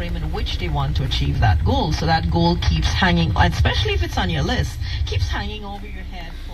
frame in which they want to achieve that goal. So that goal keeps hanging, especially if it's on your list, keeps hanging over your head